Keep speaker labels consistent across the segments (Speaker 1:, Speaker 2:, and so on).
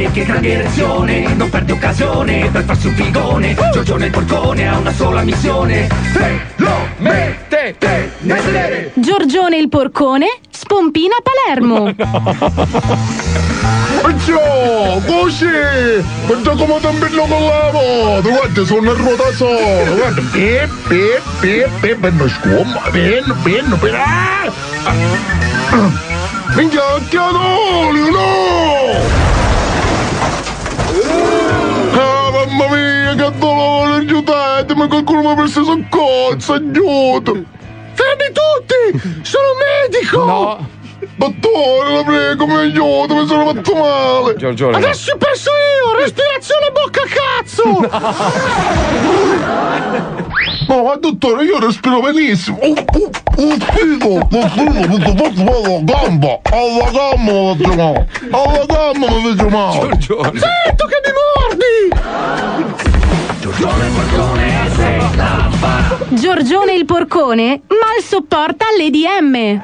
Speaker 1: porcone, che grande erezione, non perde occasione per farsi un figone. Giorgione il porcone ha una sola missione: te lo mettete nel sedere.
Speaker 2: Giorgione il porcone spompina Palermo.
Speaker 3: Ciao, così! Guarda come ti bello con la moto! Guarda, sono a ruota sola! Guarda, penno scomma, penno, minchia, occhiatoli, no! Ah, mamma mia, che dolore, aiutatemi, qualcuno mi ha preso soccorso, aiuto! Fermi tutti! Sono medico!
Speaker 4: No!
Speaker 3: Dottore, la prego, mi aiuto, mi sono fatto male!
Speaker 4: Giorgione,
Speaker 3: adesso ho perso io! Respirazione bocca cazzo! No, ma dottore, io respiro benissimo! Gamba! Alla gamba mi faccio male! Alla gamba mi faccio male!
Speaker 4: Giorgione!
Speaker 3: Zitto che mi mordi!
Speaker 1: Giorgione il porcone se la fa.
Speaker 2: Giorgione il porcone mal sopporta l'EDM.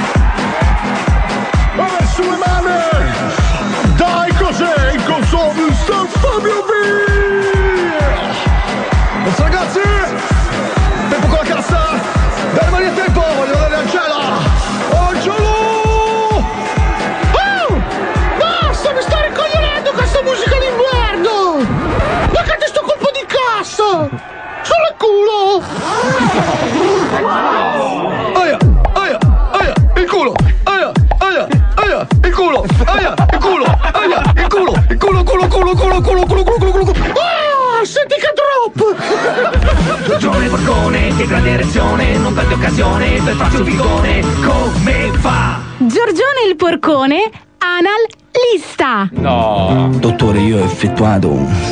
Speaker 3: Sulle mani! Dai, cos'è il console? Sta Fabio via! Forza ragazzi! Tempo con la cassa! Dai mani a tempo! Voglio vedere Angela! Angelo! Oh! Basta! Mi sta ricoglionendo questa musica d'inverno! Ma che sto colpo di cassa! Solo il culo! Aia! Aia! Aia! Il culo! Aia! Aia! Aia! Il culo! Aia! Il culo! Aia! Il culo! Il culo! Ah! Senti che drop!
Speaker 1: Giorgione il porcone, che grande erezione, non perde occasione per farsi un figone. Come fa?
Speaker 2: Giorgione il porcone anal lista.
Speaker 4: No!
Speaker 5: Dottore, io ho effettuato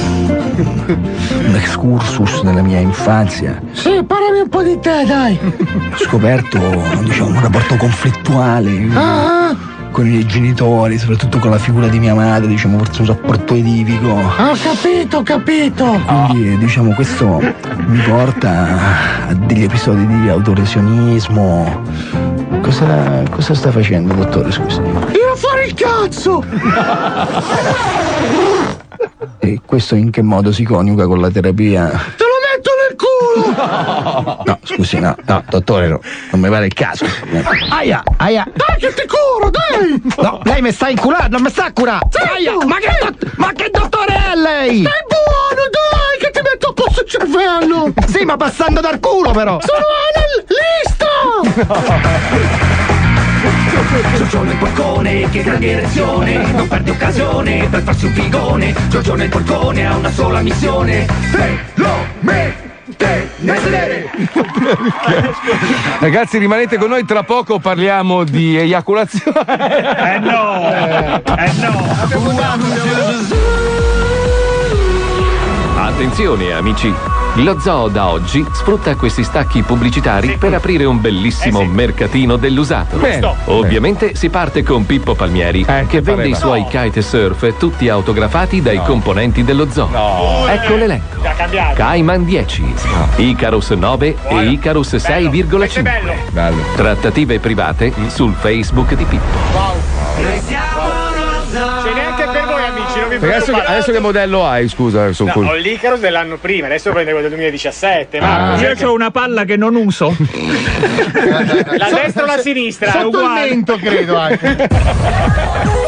Speaker 5: un excursus nella mia infanzia.
Speaker 3: Sì, parlami un po' di te, dai!
Speaker 5: Ho scoperto, diciamo, un rapporto conflittuale con i miei genitori, soprattutto con la figura di mia madre, diciamo, forse un rapporto edifico.
Speaker 3: Ho capito!
Speaker 5: Quindi, diciamo, questo mi porta a degli episodi di autolesionismo. Cosa sta facendo, dottore, scusi?
Speaker 3: Tira fuori il cazzo!
Speaker 5: E questo in che modo si coniuga con la terapia?
Speaker 3: Te lo metto nel culo!
Speaker 5: No, scusi, no, dottore, no, non mi pare il caso. Aia!
Speaker 3: Dai che ti curo, dai!
Speaker 5: No, lei mi sta inculando, non mi sta a curare! Aia! Ma che dottore è lei?
Speaker 3: Dai buono, dai, che ti metto a posto il cervello!
Speaker 5: Sì, ma passando dal culo però!
Speaker 3: Sono analista!
Speaker 1: Giorgione il porcone, che grande erezione, non perde occasione per farsi un figone. Giorgione il porcone ha una sola missione: te lo mette nel sedere.
Speaker 4: Ragazzi, rimanete con noi, tra poco parliamo di eiaculazione.
Speaker 6: No!
Speaker 7: Attenzione amici, lo zoo da oggi sfrutta questi stacchi pubblicitari per aprire un bellissimo mercatino dell'usato.
Speaker 4: Bene.
Speaker 7: Ovviamente si parte con Pippo Palmieri, che vende i suoi kite surf tutti autografati dai componenti dello zoo. Ecco l'elenco: Cayman 10, Icarus 9 e Icarus 6,5.
Speaker 4: Bello.
Speaker 7: Trattative private sul Facebook di Pippo.
Speaker 6: C'è neanche per voi amici, non vi
Speaker 4: Adesso che modello hai, scusa?
Speaker 6: ho l'Icarus dell'anno prima, adesso prende quello del 2017. Marco,
Speaker 8: Io ho una palla che non uso.
Speaker 6: la destra o la sinistra? È
Speaker 3: Sotto il
Speaker 6: uguale.
Speaker 3: mento, credo anche.